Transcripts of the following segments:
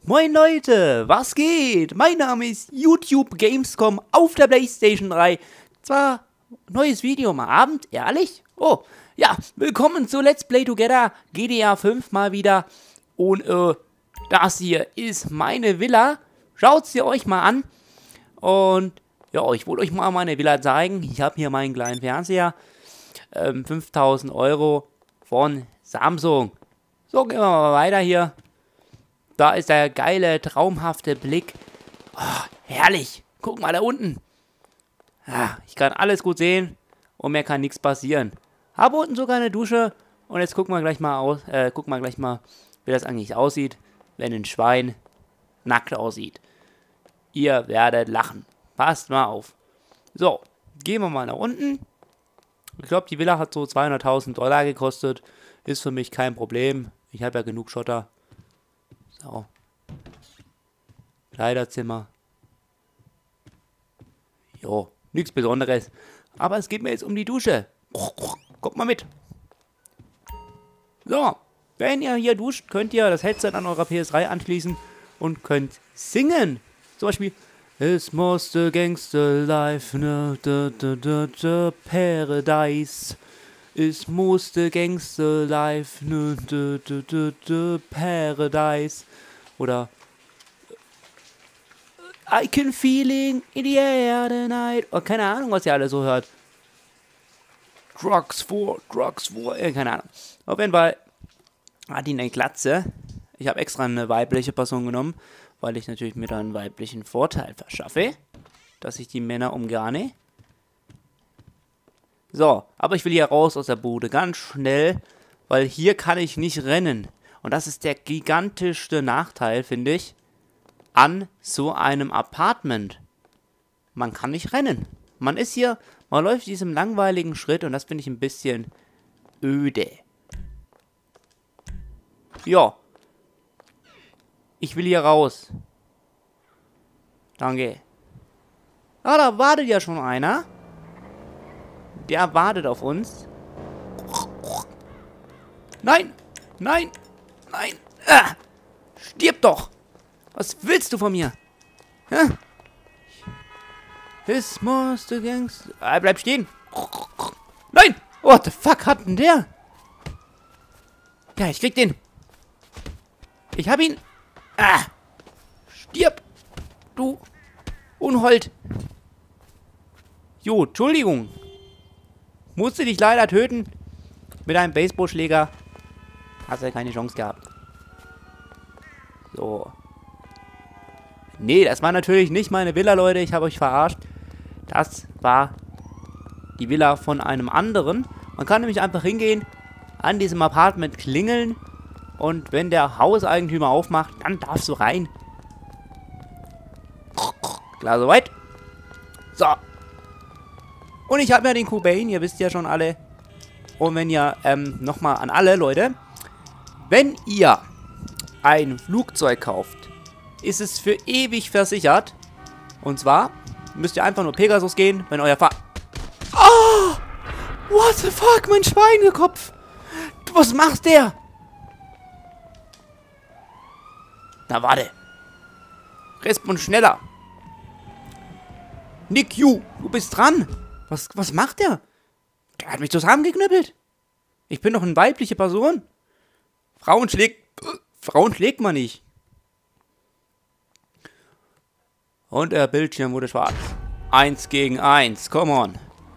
Moin Leute, was geht? Mein Name ist YouTube Gamescom auf der PlayStation 3. Zwar neues Video am Abend, ehrlich? Oh, ja, willkommen zu Let's Play Together GTA 5 mal wieder. Und das hier ist meine Villa. Schaut sie euch mal an. Und ja, ich wollte euch mal meine Villa zeigen. Ich habe hier meinen kleinen Fernseher. 5000 Euro von Samsung. So, gehen wir mal weiter hier. Da ist der geile, traumhafte Blick. Oh, herrlich. Guck mal da unten. Ja, ich kann alles gut sehen und mir kann nichts passieren. Habe unten sogar eine Dusche. Und jetzt gucken wir gleich mal wie das eigentlich aussieht, wenn ein Schwein nackt aussieht. Ihr werdet lachen. Passt mal auf. So, gehen wir mal nach unten. Ich glaube, die Villa hat so 200.000 Dollar gekostet. Ist für mich kein Problem. Ich habe ja genug Schotter. So. Kleiderzimmer. Jo, nichts Besonderes. Aber es geht mir jetzt um die Dusche. Kommt mal mit. So, wenn ihr hier duscht, könnt ihr das Headset an eurer PS3 anschließen und könnt singen. Zum Beispiel It's most a gangster life, paradise. It's most a gangster life, paradise. Oder I can feeling in the air tonight. Oh, keine Ahnung, was ihr alle so hört. Drugs for, keine Ahnung. Auf jeden Fall hat ihn eine Glatze. Ich habe extra eine weibliche Person genommen, weil ich natürlich mir da einen weiblichen Vorteil verschaffe, dass ich die Männer umgarne. So, aber ich will hier raus aus der Bude, ganz schnell, weil hier kann ich nicht rennen. Und das ist der gigantischste Nachteil, finde ich, an so einem Apartment. Man kann nicht rennen. Man ist hier, man läuft diesem langweiligen Schritt und das finde ich ein bisschen öde. Ja. Ich will hier raus. Danke. Ah, da wartet ja schon einer. Der wartet auf uns. Nein! Nein! Nein! Ah! Stirb doch! Was willst du von mir? Hä? This monster gangs... bleib stehen! Nein! What the fuck hat denn der? Ja, ich krieg den. Ich hab ihn. Ah! Stirb! Du Unhold! Jo, Entschuldigung. Musste dich leider töten. Mit einem Baseballschläger. Hast ja keine Chance gehabt. So. Nee, das war natürlich nicht meine Villa, Leute. Ich habe euch verarscht. Das war die Villa von einem anderen. Man kann nämlich einfach hingehen, an diesem Apartment klingeln. Und wenn der Hauseigentümer aufmacht, dann darfst du rein. Klar, soweit. So. Und ich habe mir den Cobain, ihr wisst ja schon alle. Und wenn ihr, nochmal an alle Leute. Wenn ihr ein Flugzeug kauft, ist es für ewig versichert. Und zwar müsst ihr einfach nur Pegasus gehen, wenn euer Oh! What the fuck, mein Schweinekopf! Was macht der? Na, warte. Respond schneller. Nick Yu, du bist dran. Was macht der? Der hat mich zusammengeknüppelt. Ich bin doch eine weibliche Person. Frauen schlägt man nicht. Und der Bildschirm wurde schwarz. 1 gegen 1, come on.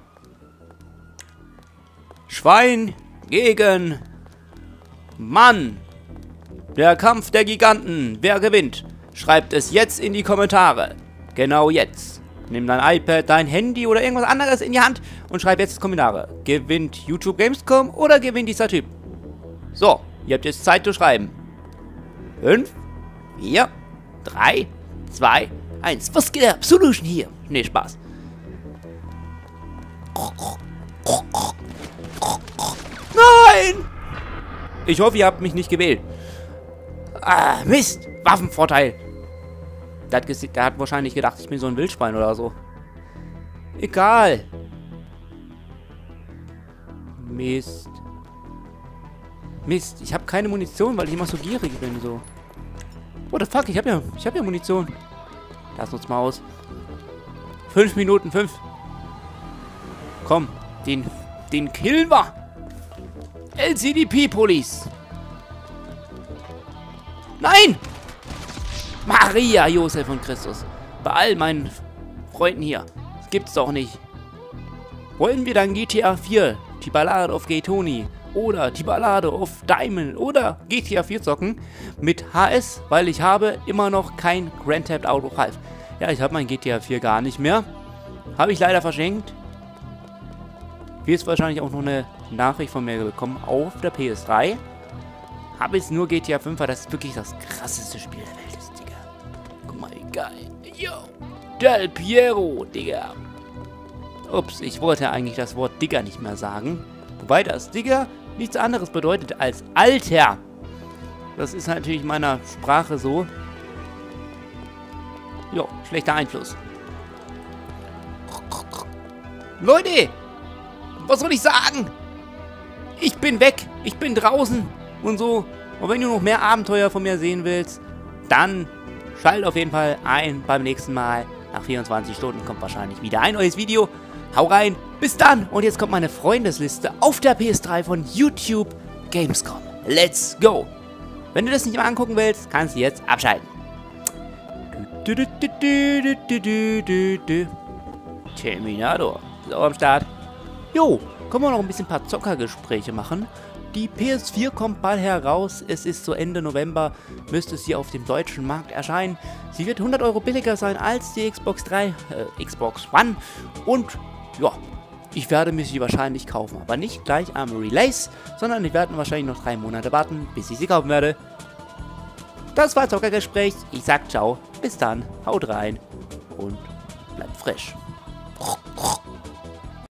Schwein gegen Mann. Der Kampf der Giganten. Wer gewinnt? Schreibt es jetzt in die Kommentare. Genau jetzt. Nimm dein iPad, dein Handy oder irgendwas anderes in die Hand und schreib jetzt Kommentare. Gewinnt YouTube Gamescom oder gewinnt dieser Typ? So, ihr habt jetzt Zeit zu schreiben. 5, 4, 3, 2, 1. Was geht ab? Solution hier. Nee, Spaß. Nein! Ich hoffe, ihr habt mich nicht gewählt. Ah, Mist. Waffenvorteil. Der hat wahrscheinlich gedacht, ich bin so ein Wildschwein oder so. Egal. Mist. Mist. Ich habe keine Munition, weil ich immer so gierig bin, so. What the fuck, ich hab ja Munition. Lass uns mal aus. 5 Minuten, 5. Komm, den killen wir. LCDP Police. Nein! Maria, Josef und Christus. Bei all meinen Freunden hier. Das gibt's doch nicht. Wollen wir dann GTA 4, die Ballade of Gay Tony oder die Ballade of Diamond oder GTA 4 zocken mit HS, weil ich habe immer noch kein Grand Theft Auto 5. Ja, ich habe mein GTA 4 gar nicht mehr. Habe ich leider verschenkt. Wirst wahrscheinlich auch noch eine Nachricht von mir bekommen auf der PS3. Habe jetzt nur GTA 5, weil das wirklich das krasseste Spiel der Welt ist, Digga. Guck mal, wie geil. Yo. Del Piero, Digga. Ups, ich wollte eigentlich das Wort Digga nicht mehr sagen. Wobei das Digga nichts anderes bedeutet als Alter. Das ist natürlich in meiner Sprache so. Jo, schlechter Einfluss. Leute, was soll ich sagen? Ich bin weg, ich bin draußen und so. Und wenn du noch mehr Abenteuer von mir sehen willst, dann schalt auf jeden Fall ein beim nächsten Mal. Nach 24 Stunden kommt wahrscheinlich wieder ein neues Video. Hau rein, bis dann. Und jetzt kommt meine Freundesliste auf der PS3 von YouTube Gamescom. Let's go. Wenn du das nicht mal angucken willst, kannst du jetzt abschalten. Terminator ist auch am Start. Jo, können wir noch ein bisschen ein paar Zockergespräche machen. Die PS4 kommt bald heraus. Es ist so Ende November, müsste sie auf dem deutschen Markt erscheinen. Sie wird 100 € billiger sein als die Xbox One. Und ja, ich werde mir sie wahrscheinlich kaufen. Aber nicht gleich am Release, sondern ich werde wahrscheinlich noch 3 Monate warten, bis ich sie kaufen werde. Das war Zockergespräch. Ich sag ciao, bis dann, haut rein und bleibt frisch.